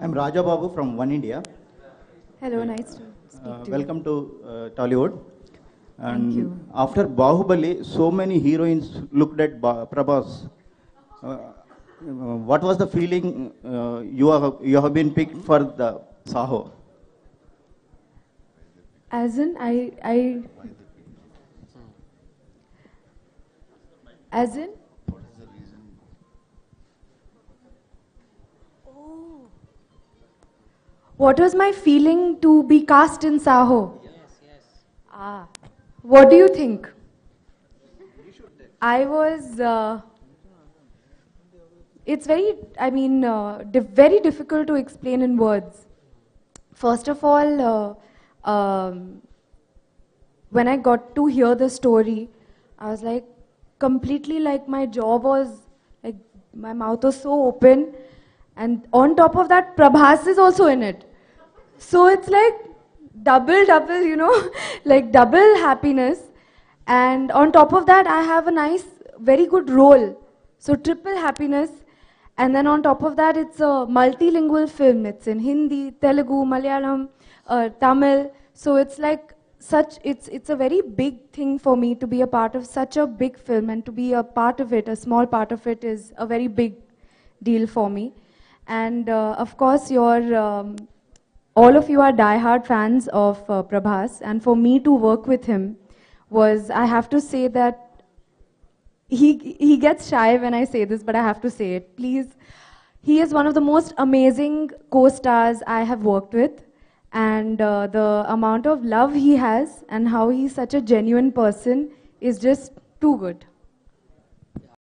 I'm Raja Babu from One India. Hello, nice to speak to you. Welcome to Tollywood. And Thank you. after Bahubali, so many heroines looked at Prabhas. What was the feeling you have been picked for the Saho? As in, as in? Oh. What was my feeling to be cast in Saho? Ah. What do you think? I was, it's very, very difficult to explain in words. First of all, when I got to hear the story, I was like, completely like my jaw was, like my mouth was so open. And on top of that, Prabhas is also in it. So it's like double, you know, like double happiness. And on top of that, I have a nice, very good role. So triple happiness. And then on top of that, it's a multilingual film. It's in Hindi, Telugu, Malayalam, Tamil. So it's like it's a very big thing for me to be a part of such a big film, and to be a part of it, a small part of it, is a very big deal for me. And of course, all of you are diehard fans of Prabhas, and for me to work with him was, I have to say that he gets shy when I say this, but I have to say it. Please, he is one of the most amazing co-stars I have worked with, and the amount of love he has and how he's such a genuine person is just too good.